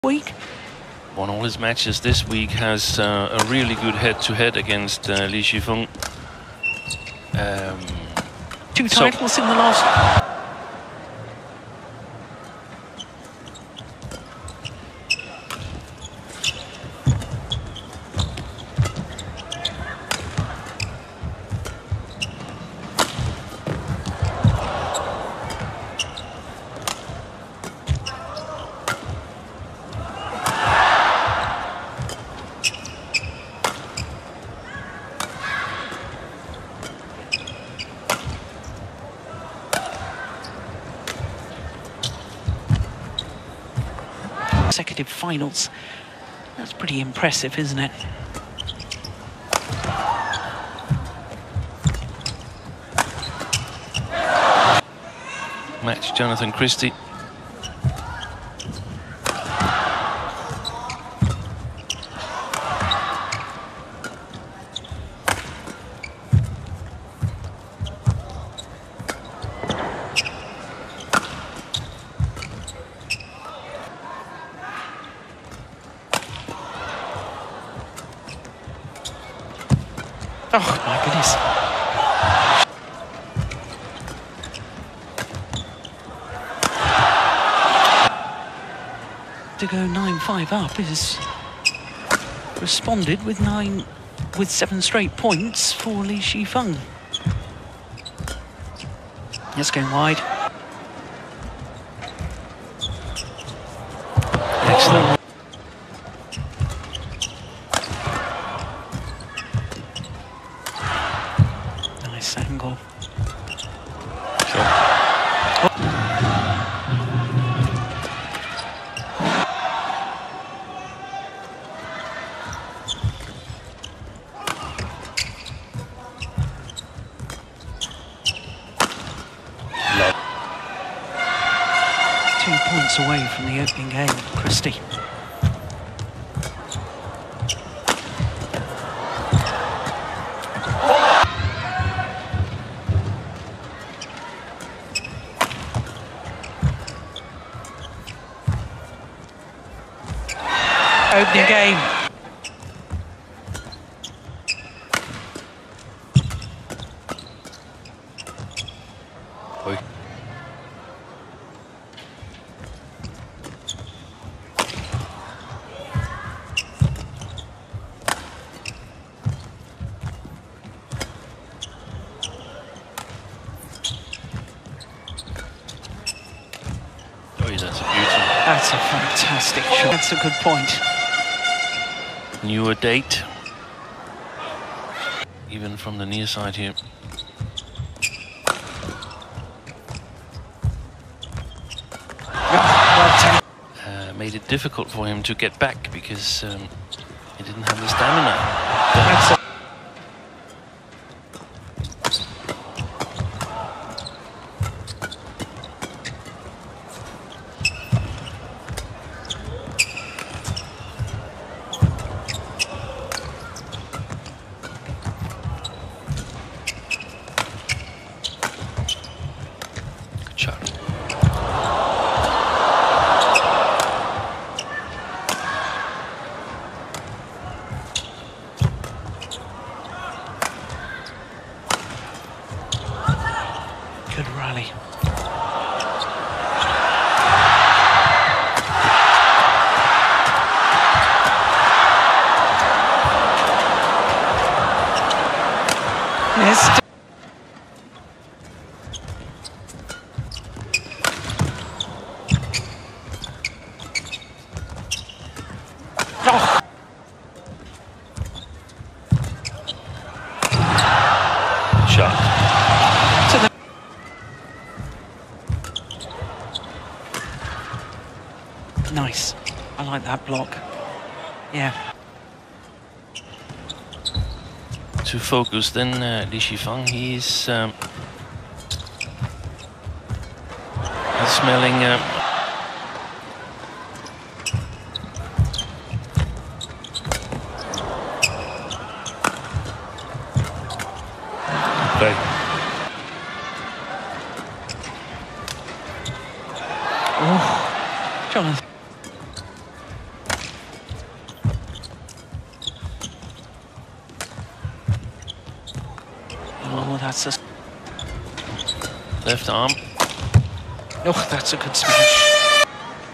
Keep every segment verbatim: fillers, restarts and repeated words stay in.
week. Won all his matches this week, has uh, a really good head-to-head -head against uh, Li Shifeng. Um, Two titles so in the last... consecutive finals. That's pretty impressive, isn't it? Match Jonathan Christie. Oh my goodness. To go nine five up is responded with nine with seven straight points for Li Shifeng. It's going wide. Excellent. Nice angle. Sure. Two points away from the opening game, Christie. Opening game. Oi. Oh, that's a beauty. That's a fantastic shot. That's a good point. Newer date, even from the near side here. Uh, made it difficult for him to get back because um, he didn't have the stamina. That's a Good shot. good rally. Yes. Oh. Shot. To the nice. I like that block. Yeah. To focus then uh, Li Shifeng, he's um, smelling uh, play. Oh, Jonathan. Oh, that's a... Left arm. Oh, that's a good smash.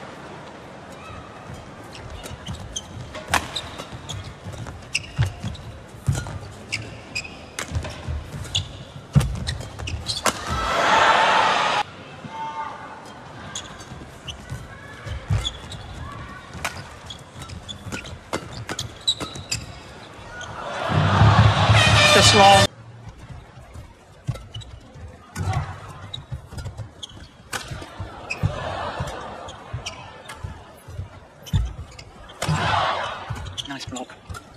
Just long. Nice block.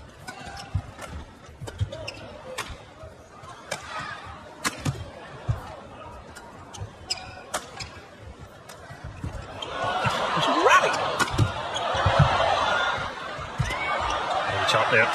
Rally. Chop there.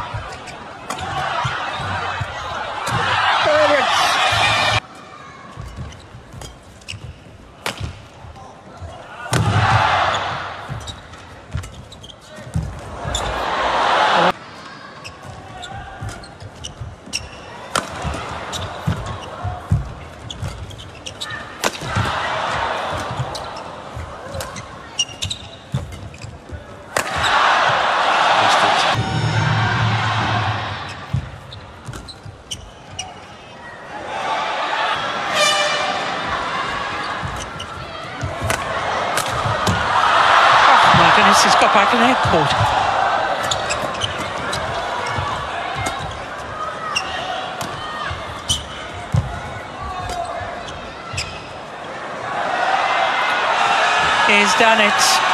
He's got back in the airport. He's done it.